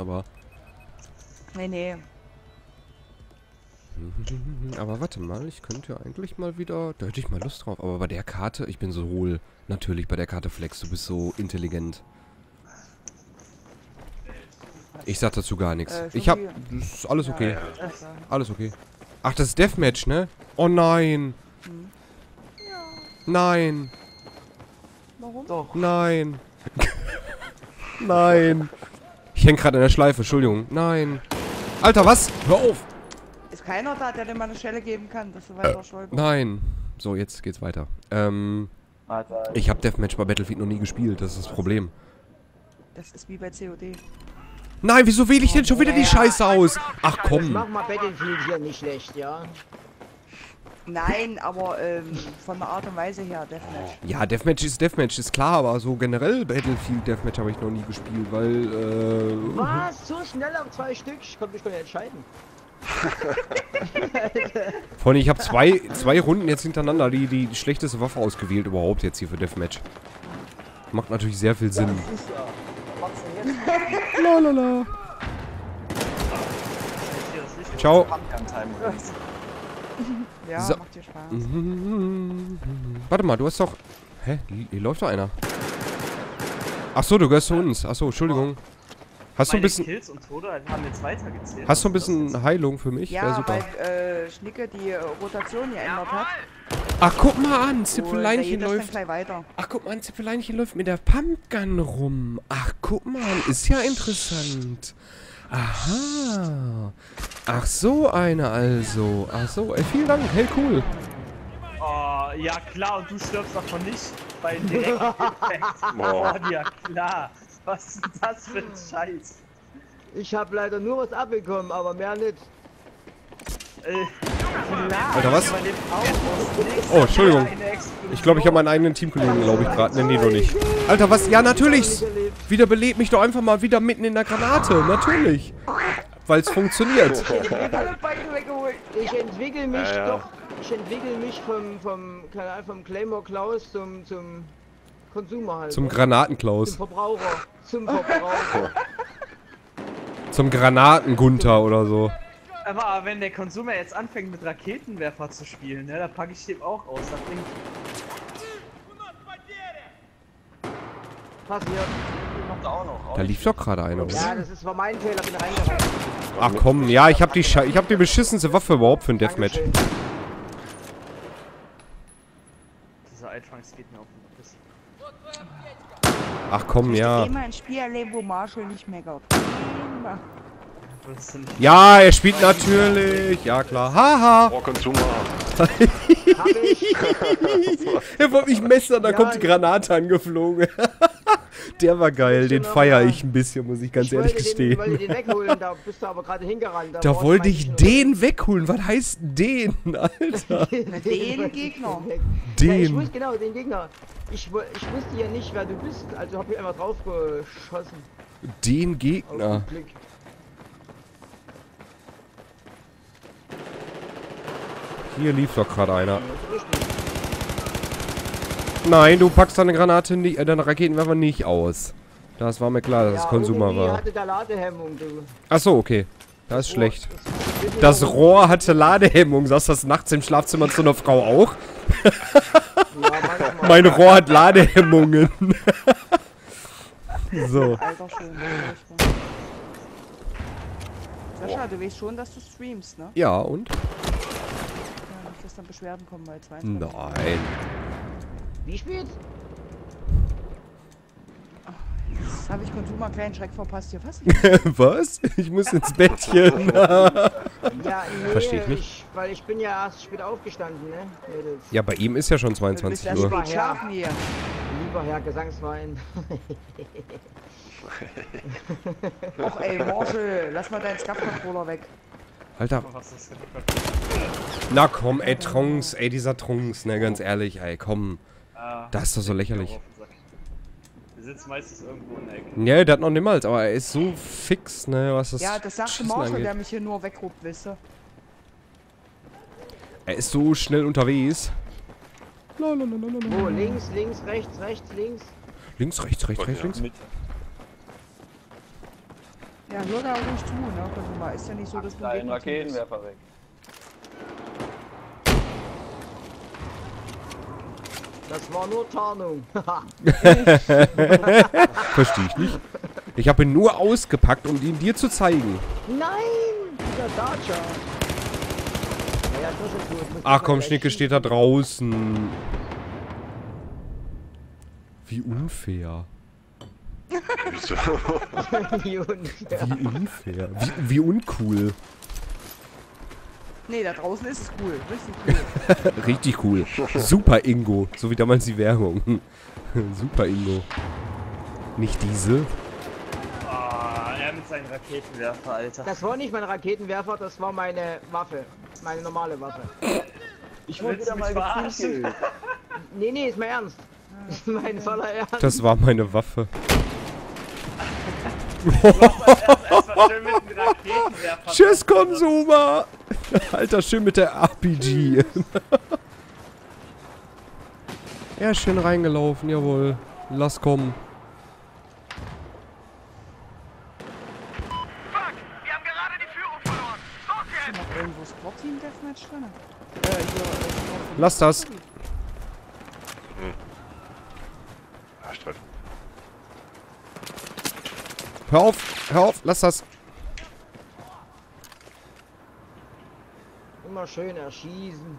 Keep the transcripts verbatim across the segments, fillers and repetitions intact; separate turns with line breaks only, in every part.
aber...
Nee, nee.
Aber warte mal, ich könnte ja eigentlich mal wieder... Da hätte ich mal Lust drauf. Aber bei der Karte, ich bin so hohl. Natürlich, bei der Karte Flex, du bist so intelligent. Ich sag dazu gar nichts.
Äh,
ich hab... Das ist alles okay.
Ja, ja, ja.
Alles okay. Ach, das ist Deathmatch, ne? Oh nein.
Hm.
Nein.
Warum?
Doch.
Nein. Nein. Ich häng gerade in der Schleife, Entschuldigung. Nein. Alter, was? Hör auf.
Ist keiner da, der dir mal eine Stelle geben kann, dass du weiter stolperst?
Nein. So, jetzt geht's weiter. Ähm,
Alter.
ich habe Deathmatch bei Battlefield noch nie gespielt, das ist das Problem.
Das ist wie bei C O D.
Nein, wieso wähle ich denn schon wieder die Scheiße aus? Ach
Das
komm.
macht mal Battlefield hier nicht schlecht, ja?
Nein, aber ähm, von der Art und Weise her, Deathmatch.
Ja, Deathmatch ist Deathmatch, ist klar, aber so generell Battlefield Deathmatch habe ich noch nie gespielt, weil, äh...
Was? So schnell auf zwei Stück? Ich konnte mich gar nicht entscheiden.
Vor allem, ich habe zwei, zwei Runden jetzt hintereinander die, die, die schlechteste Waffe ausgewählt überhaupt jetzt hier für Deathmatch. Macht natürlich sehr viel Sinn. Lalala. Ciao.
Ja,
So.
macht dir Spaß.
Warte mal, du hast doch... Hä? Hier läuft doch einer. Ach so, du gehörst zu uns. Ach so, Entschuldigung. Hast du ein bisschen...
Kills und Tode haben jetzt weitergezählt.
Hast du ein bisschen Heilung für mich? Wär
Ja,
super.
weil äh, Schnicke die äh, Rotation geändert hat.
Ach, guck mal an,
Und da
Zipfeleinchen
geht das dann
läuft...
gleich weiter.
Ach, guck mal an, Zipfeleinchen läuft mit der Pumpgun rum. Ach, guck mal an, ist ja interessant. Aha. Ach, so eine also. Ach so, ey, vielen Dank. Hey, cool.
Oh, ja klar, und du stirbst davon nicht bei direkten Impact. Oh, ja klar. Was ist denn das für ein Scheiß?
Ich habe leider nur was abbekommen, aber mehr nicht.
Äh, klar,
Alter, was?
ich überlebe auch aus nichts.
Oh, Entschuldigung.
Eine Explosion.
Ich glaube, ich habe meinen eigenen Teamkollegen, glaube ich, gerade. Nee, nee, noch nicht. Alter, was? Ja, natürlich. Wieder belebt mich doch einfach mal wieder mitten in der Granate. Natürlich. Weil es funktioniert.
Alle Beine weggeholt.
Ich entwickle mich
Ja, ja.
doch. Ich entwickle mich vom, vom, keine Ahnung, vom Claymore Klaus zum, zum Konsumer halt.
Zum
ne? Zum
Granatenklaus.
Verbraucher. Zum Verbraucher.
Zum Granaten-Gunther oder so.
Aber wenn der Konsumer jetzt anfängt mit Raketenwerfer zu spielen, ne, da packe ich dem auch aus. Das Ding.
Passiert.
Macht er auch noch.
Da lief doch gerade einer.
Ja,
Oder?
das ist war mein Fehler, bin reingerannt.
Ach komm, ja, ich habe die, Sche ich hab die beschissenste Waffe überhaupt für ein Deathmatch.
Dankeschön.
Dieser Altschwanz geht mir auf den Piss.
Ach komm,
Ich
ja.
möchte eh mal ein Spiel erleben, wo Marshall nicht meckert. Immer.
Das ist nicht
Ja, er spielt natürlich. Ja, klar. Haha.
Oh, Consumer.
Hab ich.
Er wollte mich messern, da
Ja,
kommt die Granate angeflogen. Der war geil, den feiere ich ein bisschen, muss ich ganz
Ich
ehrlich
wollte
gestehen.
Den, wollte den wegholen, da bist du aber gerade hingerannt.
Da
war
wollte
mein
ich
Schritt.
den wegholen. Was heißt den, Alter?
Den Gegner.
Ja, ich
Den.
wusste genau, den Gegner. Ich, wu- ich wusste ja nicht, wer du bist, also hab ich einfach drauf geschossen.
Den
Auf
Gegner.
den Blick.
Hier lief doch gerade einer.
Das ist richtig.
Nein, du packst deine Granate nicht, äh, deine Raketenwerfer nicht aus. Das war mir klar, dass es
Ja,
Konsumer
irgendwie
war.
hatte der Ladehemmung, du.
Achso, okay. Das ist schlecht.
Das,
Das Rohr hatte Ladehemmung. Sagst du das nachts im Schlafzimmer zu einer Frau auch?
Ja, manchmal.
Mein Rohr hat Ladehemmungen. So.
Alter, schön. Sascha, du weißt schon, dass du streamst, ne?
Ja, und?
Ja, nicht, dass dann Beschwerden kommen bei zweiundzwanzig.
Nein.
Wie spät?
Jetzt habe ich Konsumer einen kleinen Schreck verpasst hier. Was? Ich
Was? Ich muss ins Bettchen.
Ja, nee,
Versteh ich nicht.
Ich, weil ich bin ja erst spät aufgestanden, ne? Mädels.
Ja, bei ihm ist ja schon
Du bist
zweiundzwanzig
ja
Uhr.
spät schlafen hier.
Lieber Herr Gesangsverein.
Och ey, Marshall, lass mal deinen Scuff-Controller weg.
Alter.
was ist denn?
Na komm, ey, Trunks, ey, dieser Trunks, ne, ganz ehrlich, ey, komm.
Ah,
Das ist doch so lächerlich.
Wir sitzen meistens irgendwo in der Ecke.
Nee, der hat noch niemals, aber er ist so fix, ne, was das
Ja, das sagte
Schießen
Marshall,
angeht.
der mich hier nur wegruft, wisst ihr.
Er ist so schnell unterwegs. Lalalala.
Wo? Links, links, rechts, rechts, links.
Links, rechts, rechts, rechts, links.
Mitte.
Ja, hör da ruhig zu, ne? Konsuma. Ist ja nicht so, dass du
Dein Raketenwerfer weg.
Das war nur Tarnung.
Verstehe ich nicht. Ich habe ihn nur ausgepackt, um ihn dir zu zeigen.
Nein! Dieser Dacia. Ja, das ist gut. Muss
Ach
ich
komm,
mal
Schnicke
gleich
steht da draußen. Wie unfair.
Wieso?
Wie unfair.
Wie unfair. Wie, wie uncool.
Nee, da draußen ist es cool. Richtig cool.
Richtig cool. Super Ingo. So wie damals die Werbung. Super Ingo. Nicht diese.
Oh, er mit seinem Raketenwerfer, Alter.
Das war nicht mein Raketenwerfer, das war meine Waffe. Meine normale Waffe.
Ich
Willst du mich verarschen?
Nee, nee, ist mein Ernst. Ist mein voller Ernst.
Das war meine Waffe.
Erstmal schön mit dem Raketenwerfer.
Tschüss, Konsuma! Alter, schön mit der R P G. Ja, schön reingelaufen, jawohl. Lass kommen.
Ist da noch irgendwo Sportteam Deathmatch drin? Äh, hier, äh,
Lass das.
Ah, Streit.
Hör auf, hör auf, lass das.
Immer schön erschießen.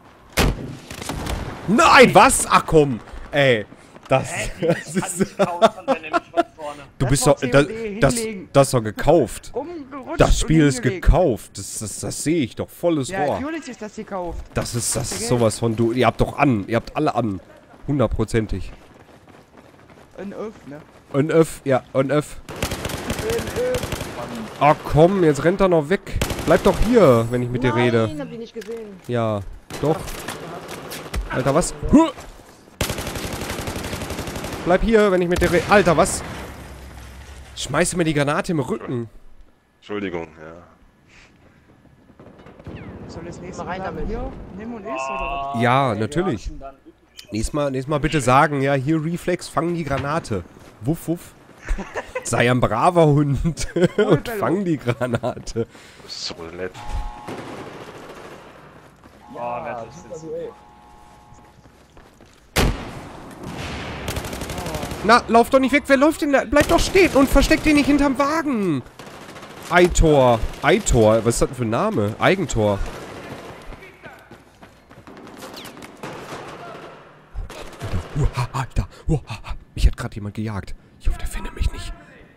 Nein, was? Ach komm. Ey, das,
Hä,
das
ich kann
ist...
nicht kaufen, wenn er mich von vorne.
Du
Das
bist
war
doch... Das,
C O D
das,
hinlegen.
das ist doch gekauft.
rumgerutscht
Das
und
Spiel ist
hingelegt.
gekauft. Das, das, das sehe ich doch. Volles
Ja,
Rohr.
natürlich ist das gekauft.
Das ist, das ist
Geld.
sowas von du. Ihr habt doch an. Ihr habt alle an. Hundertprozentig.
Ein Öff, ne?
Und Öff, ja, und Öff. Ach komm, jetzt rennt er noch weg. Bleib doch hier, wenn ich mit dir rede.
Nein, hab ich nicht gesehen.
Ja, doch. Alter, was? Huh! Bleib hier, wenn ich mit dir rede. Alter, was? Schmeiß mir die Granate im Rücken.
Entschuldigung, ja.
Soll das nächste
Mal rein
Mal
damit.
hier nimm und iss oder was?
Ja, natürlich. Nächstes Mal, nächstes Mal bitte sagen, ja, hier Reflex, fang die Granate. Wuff, wuff. Sei ein braver Hund und fang die Granate.
Das ist so nett.
Oh, nett ist das.
Na, lauf doch nicht weg. Wer läuft denn da? Bleib doch stehen und versteck den nicht hinterm Wagen. Eitor. Eitor. Was ist das denn für ein Name? Eigentor. Alter. Alter. Alter. Mich hat gerade jemand gejagt. Ich hoffe, der findet mich nicht.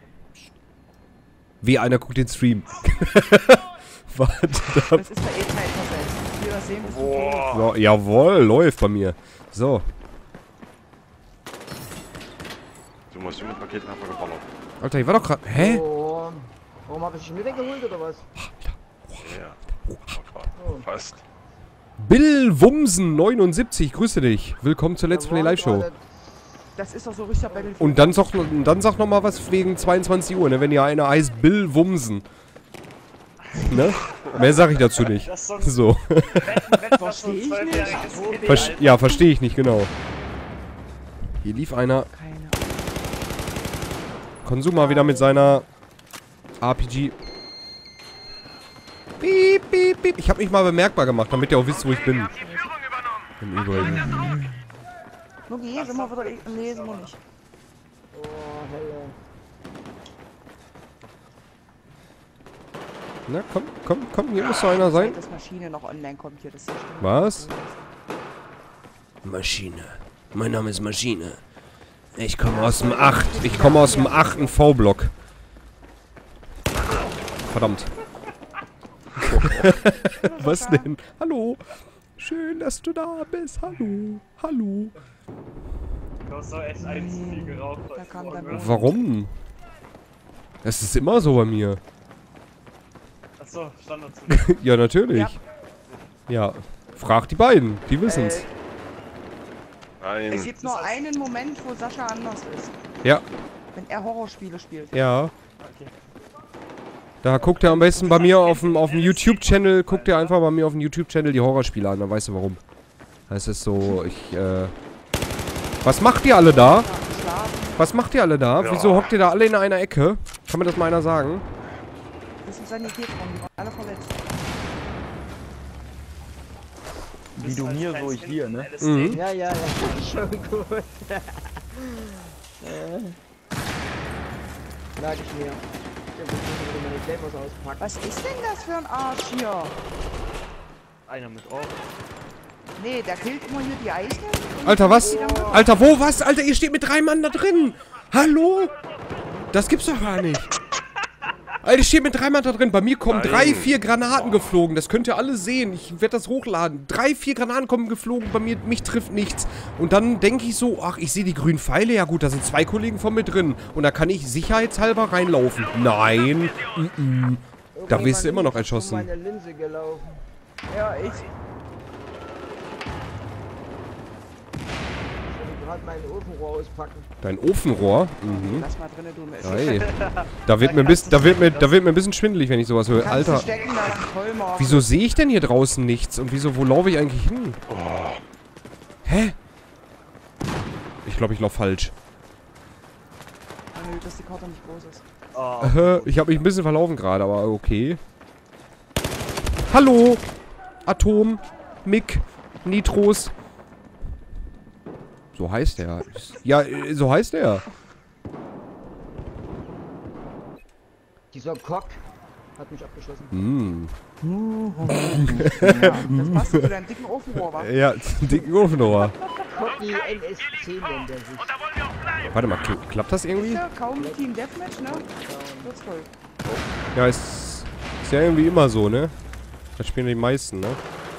Wie einer guckt den Stream. Warte.
Das ist der E-Zeitversetzt. Hier sehen bis zum Tod.
So, jawohl, läuft bei mir. So.
Du musst mit Raketenwerfer geballert.
Alter, ich war doch gerade... Hä?
Oh, warum hab ich dich mit weggeholt oder was?
Ja. Fast.
Bill Wumsen neunundsiebzig, grüße dich. Willkommen zur Let's
Da
Play
waren
Live Show.
gerade-
Das ist doch so richtig Battlefield.
Und dann sag, dann sag noch mal was wegen zweiundzwanzig Uhr, ne? Wenn ja einer heißt Bill Wumsen. Ne? Mehr sag ich dazu nicht.
Das ist so ein
So.
Wetten, Wetten, was so
Versteh ich
ein zwölfjähriges Kind
Verst
halt.
ja, verstehe ich nicht genau. Hier lief einer.
Keine Ahnung.
Konsuma wieder mit seiner R P G. Piep, piep, piep. Ich habe mich mal bemerkbar gemacht, damit ihr auch wisst, wo ich bin. Im Übrigen.
Nuki, sind wir wieder... Nee, sind wir nicht.
Oh, Hölle.
Na, komm, komm, komm, hier muss so einer sein.
Dass Maschine noch online kommt hier, das ist ja stimmt.
Was? Maschine. Mein Name ist Maschine. Ich komme aus dem acht. Ich komme aus dem achten V-Block. Verdammt. Was denn? Hallo. Schön, dass du da bist. Hallo. Hallo.
Du hast doch echt ein zu viel geraucht.
Da kam dann
heute.
Warum? Es ist immer so bei mir.
Achso, Standard.
Ja, natürlich. Ja. Frag die beiden. Die wissen's.
Nein.
Es gibt nur einen Moment, wo Sascha anders ist.
Ja.
Wenn er Horrorspiele spielt.
Ja.
Okay.
Da guckt er am besten bei mir auf dem, auf dem YouTube-Channel, guckt er einfach bei mir auf dem YouTube-Channel die Horrorspiele an, dann weißt du warum. Das ist so, ich, äh... Was macht ihr alle da?
Schlafen.
Was macht ihr alle da?
Ja.
Wieso hockt ihr da alle in einer Ecke? Kann mir das mal einer sagen?
Das sind Sanitätsraum, die waren alle verletzt.
Wie du mir, so ich dir, ne?
Mhm.
Ja, ja, ja, schon gut. äh, Sag ich mir. Ich muss wieder meine Claymores auspacken.
Was ist denn das für ein Arsch hier?
Einer mit Ohr.
Nee, der killt immer hier die Eichel.
Alter, was?
Oh.
Alter, wo, was? Alter, ihr steht mit drei Mann da drin. Hallo? Das gibt's doch gar nicht. Alter, ich stehe mit drei Mann da drin. Bei mir kommen
Nein.
drei, vier Granaten geflogen. Das könnt ihr alle sehen. Ich werde das hochladen. Drei, vier Granaten kommen geflogen. Bei mir, mich trifft nichts. Und dann denke ich so, ach, ich sehe die grünen Pfeile. Ja gut, da sind zwei Kollegen von mir drin. Und da kann ich sicherheitshalber reinlaufen. Nein. Mm -mm. Da wirst du immer noch erschossen.
Meine Linse gelaufen.
Ja, ich.
Ich will gerade meinen Ofenrohr auspacken.
Dein Ofenrohr? Mhm.
Lass mal drinne, du Mist.
Ey. Da wird mir ein bisschen, da wird mir, da wird mir ein bisschen schwindelig, wenn ich sowas höre.
Kannst du
Alter,
stecken lassen, voll machen.
wieso sehe ich denn hier draußen nichts? Und wieso, wo laufe ich eigentlich hin? Hä? Ich glaube, ich laufe falsch.
Ah, nö, dass die Karte nicht groß ist.
Oh,
Äh, ich habe mich ein bisschen verlaufen gerade, aber okay. Hallo! Atom, Mick, Nitros. So heißt er. Ja, äh, so heißt er.
Dieser Cock hat mich abgeschossen.
Hm.
Ja, das passt zu deinem dicken Ofenrohr, wa?
Ja, dicken Ofenrohr.
Cocky N S zehn nennt er sich.
Warte mal, kla- klappt das irgendwie?
Ja, kaum Team Deathmatch, ne? Wird's voll.
Ja, ist, ist ja irgendwie immer so, ne? Das spielen die meisten, ne?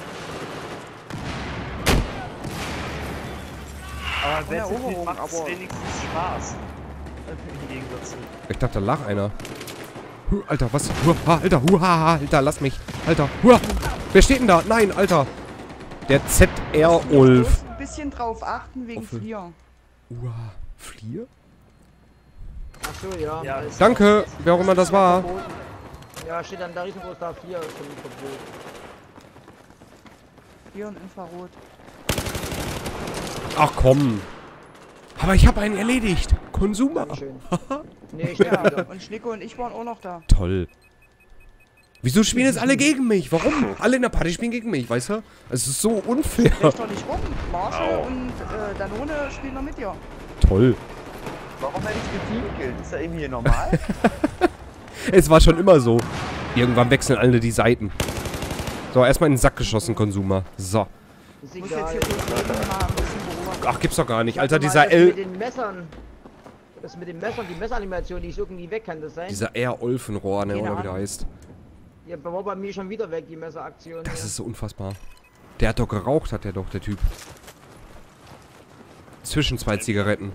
aber
der
Battlefield
Eroberung,
macht
aber-
wenigstens Spaß. Im Gegensatz zu.
Ich dachte, da lag einer. Huh, Alter, was? Huha, Alter, huha, Alter, lass mich. Alter, huha. Wer steht denn da? Nein, Alter. Der Z R-Ulf.
Bloß ein bisschen drauf achten wegen
Offen.
Flier.
Uah, Flier?
Achso, ja.
Ja.
alles-
Danke, wer auch immer das war.
Ja, steht dann da riesengroß da vier zum Verbot.
Flier und Infrarot.
Ach komm. Aber ich habe einen erledigt. Konsumer.
Dankeschön. Nee, ich stehe
Ja,
wieder.
und Schnicko und ich waren auch noch da.
Toll. Wieso spielen jetzt alle gegen mich? Warum? Alle in der Party spielen gegen mich, weißt du? Es ist so unfair.
Recht doch nicht rum. Marshall
Au.
und äh, Danone spielen noch mit dir.
Toll.
Warum werde ich geteamkillt? Ist ja irgendwie hier normal?
Es war schon immer so. Irgendwann wechseln alle die Seiten. So, erstmal in den Sack geschossen, Konsumer. So.
Ist
Ich muss jetzt
egal.
hier kurz mal ein bisschen beobachten.
Ach, gibt's doch gar nicht.
Ich
Alter,
hab
dieser
mal das mit
L...
den Messern. Das mit den Messern, die Messeranimation, die ist irgendwie weg, kann das sein?
Dieser R-Olfenrohr, ne,
Keine
oder wie der
Ahnung.
heißt.
Ja, war bei mir schon wieder weg, die Messeraktion.
Das
ja.
ist so unfassbar. Der hat doch geraucht, hat der doch, der Typ. Zwischen zwei Zigaretten.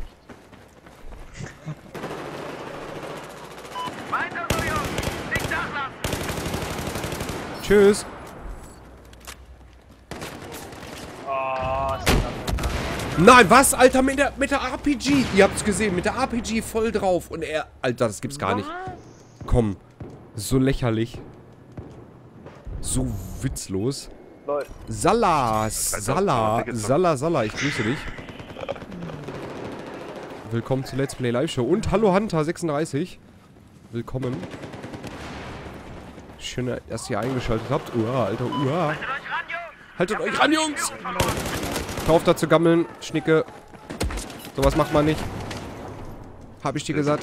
Tschüss.
Oh, ist das
Nein, was, Alter, mit der, mit der R P G. Ihr habt's gesehen, mit der R P G voll drauf. Und er... Alter, das gibt's gar nicht. Komm. So lächerlich. So witzlos.
Lol.
Salas. Sala. Sala, Sala, ich grüße dich. Willkommen zu Let's Play Live Show. Und hallo Hunter sechsunddreißig. Willkommen. Schön, dass ihr eingeschaltet habt. Uah, Alter, uah. Haltet euch ran, Jungs! Kauft da zu gammeln, Schnicke. Sowas macht man nicht. Hab ich dir gesagt.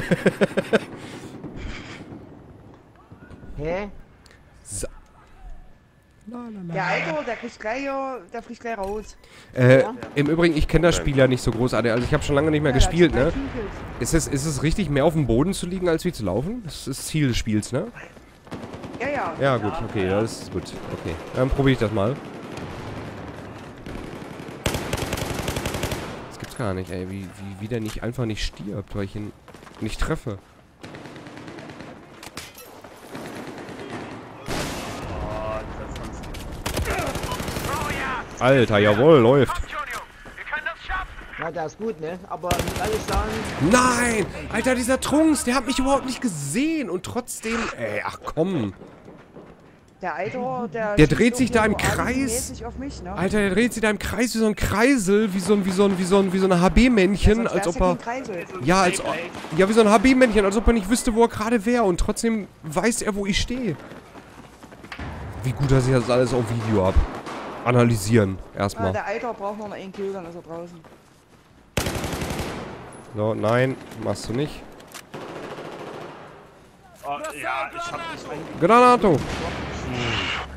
Hä?
So.
Der Alter, der kriegt gleich, äh, der fliegt gleich raus.
Äh, im Übrigen, ich kenne das Spiel ja nicht so großartig. Also ich habe schon lange nicht mehr
Ja, der hat
gespielt,
zwei
ne?
Teamkills.
Ist es, ist es richtig, mehr auf dem Boden zu liegen, als wie zu laufen? Das ist das Ziel des Spiels, ne?
Ja, ja.
Ja, gut, okay, ja, das ist gut. Okay, dann probiere ich das mal. Das gibt's gar nicht, ey. Wie, wie, wie der nicht einfach nicht stirbt, weil ich ihn nicht treffe.
Oh, das ist
Alter, jawohl, läuft.
Na, der ist gut, ne? Aber muss alles sagen,
Nein! Alter, dieser Trunks, der hat mich überhaupt nicht gesehen. Und trotzdem... Ey, ach komm.
Der Eitor, der...
Der
schießt
dreht sich
auch
da
nur
im Kreis.
alibimäßig auf mich, ne?
Alter, der dreht sich da im Kreis wie so ein Kreisel, wie so ein, wie so ein, wie so ein, wie so ein H B-Männchen,
Ja, sonst
als
wär's
ob
ja
er...
kein Kreisel.
Ja, als ob... Ja, wie so ein H B-Männchen, als ob er nicht wüsste, wo er gerade wäre. Und trotzdem weiß er, wo ich stehe. Wie gut, dass ich das alles auf Video hab. Analysieren,
Ah,
erstmal.
der Eitor braucht noch einen Kill, dann ist er draußen.
So, nein, machst du nicht.
Oh, ja, ich hab dich eigentlich...
Granato!